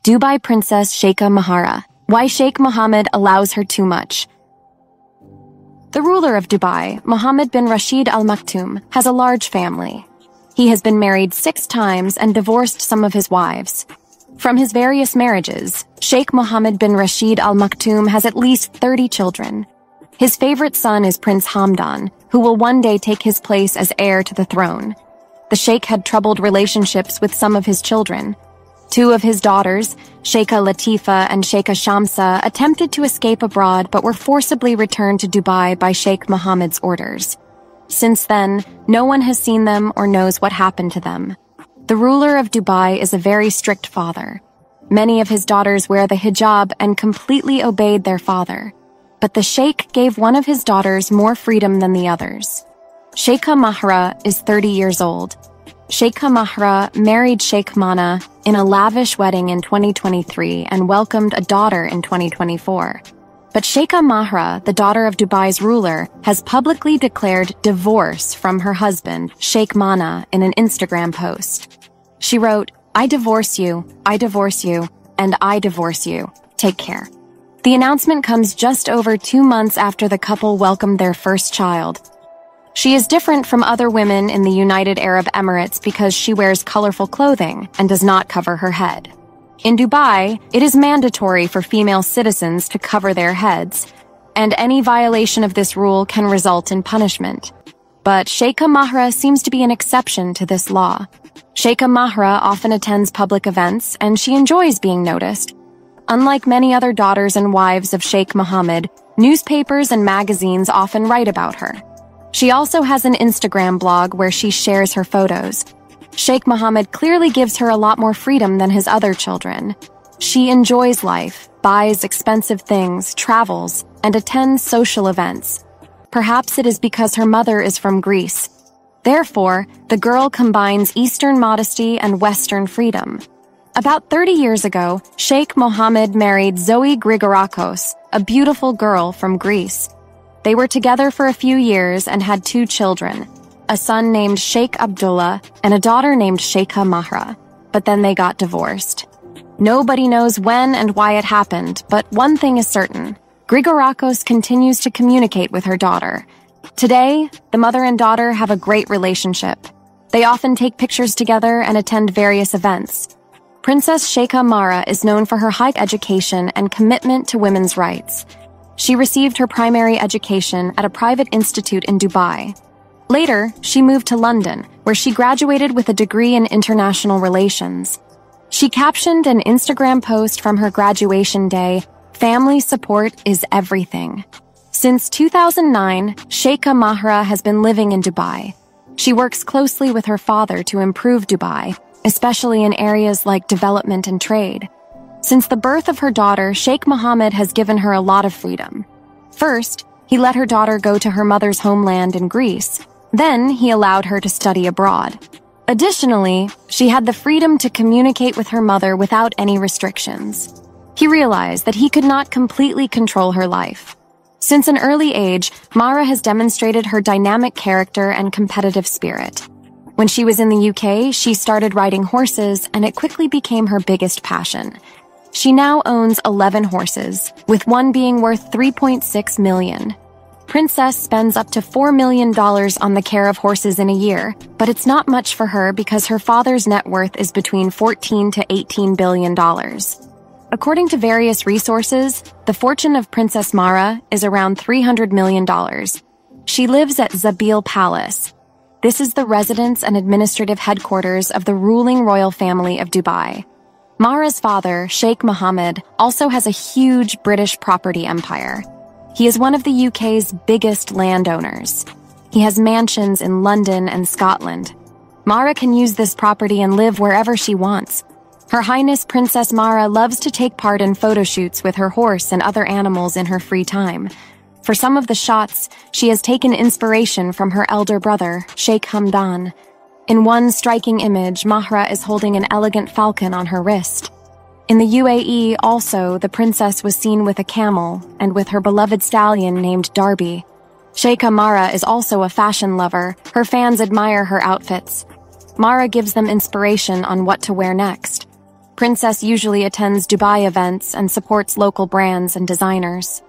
Dubai Princess Sheikha Mahara. Why Sheikh Mohammed allows her too much. The ruler of Dubai, Mohammed bin Rashid Al Maktoum, has a large family. He has been married 6 times and divorced some of his wives. From his various marriages, Sheikh Mohammed bin Rashid Al Maktoum has at least 30 children. His favorite son is Prince Hamdan, who will one day take his place as heir to the throne. The sheikh had troubled relationships with some of his children. 2 of his daughters, Sheikha Latifa and Sheikha Shamsa, attempted to escape abroad but were forcibly returned to Dubai by Sheikh Mohammed's orders. Since then, no one has seen them or knows what happened to them. The ruler of Dubai is a very strict father. Many of his daughters wear the hijab and completely obeyed their father. But the sheikh gave one of his daughters more freedom than the others. Sheikha Mahra is 30 years old. Sheikha Mahra married Sheikh Mana in a lavish wedding in 2023 and welcomed a daughter in 2024. But Sheikha Mahra, the daughter of Dubai's ruler, has publicly declared divorce from her husband, Sheikh Mana, in an Instagram post. She wrote, I divorce you, and I divorce you. Take care. The announcement comes just over 2 months after the couple welcomed their first child. She is different from other women in the United Arab Emirates because she wears colorful clothing and does not cover her head. In Dubai, it is mandatory for female citizens to cover their heads, and any violation of this rule can result in punishment. But Sheikha Mahra seems to be an exception to this law. Sheikha Mahra often attends public events, and she enjoys being noticed. Unlike many other daughters and wives of Sheikh Mohammed, newspapers and magazines often write about her. She also has an Instagram blog where she shares her photos. Sheikh Mohammed clearly gives her a lot more freedom than his other children. She enjoys life, buys expensive things, travels, and attends social events. Perhaps it is because her mother is from Greece. Therefore, the girl combines Eastern modesty and Western freedom. About 30 years ago, Sheikh Mohammed married Zoe Grigorakos, a beautiful girl from Greece. They were together for a few years and had 2 children, a son named Sheikh Abdullah and a daughter named Sheikha Mahra. But then they got divorced. Nobody knows when and why it happened, but one thing is certain. Grigorakos continues to communicate with her daughter. Today, the mother and daughter have a great relationship. They often take pictures together and attend various events. Princess Sheikha Mahra is known for her high education and commitment to women's rights. She received her primary education at a private institute in Dubai. Later, she moved to London, where she graduated with a degree in international relations. She captioned an Instagram post from her graduation day, "Family support is everything." Since 2009, Sheikha Mahra has been living in Dubai. She works closely with her father to improve Dubai, especially in areas like development and trade. Since the birth of her daughter, Sheikh Mohammed has given her a lot of freedom. First, he let her daughter go to her mother's homeland in Greece. Then, he allowed her to study abroad. Additionally, she had the freedom to communicate with her mother without any restrictions. He realized that he could not completely control her life. Since an early age, Mahra has demonstrated her dynamic character and competitive spirit. When she was in the UK, she started riding horses, and it quickly became her biggest passion. She now owns 11 horses, with one being worth $3.6 million. Princess spends up to $4 million on the care of horses in a year, but it's not much for her because her father's net worth is between $14 to $18 billion. According to various resources, the fortune of Princess Mahra is around $300 million. She lives at Zabil Palace. This is the residence and administrative headquarters of the ruling royal family of Dubai. Mahra's father, Sheikh Mohammed, also has a huge British property empire. He is one of the UK's biggest landowners. He has mansions in London and Scotland. Mahra can use this property and live wherever she wants. Her Highness Princess Mahra loves to take part in photo shoots with her horse and other animals in her free time. For some of the shots, she has taken inspiration from her elder brother, Sheikh Hamdan. In one striking image, Mahra is holding an elegant falcon on her wrist. In the UAE, also, the princess was seen with a camel and with her beloved stallion named Darby. Sheikha Mahra is also a fashion lover. Her fans admire her outfits. Mahra gives them inspiration on what to wear next. Princess usually attends Dubai events and supports local brands and designers.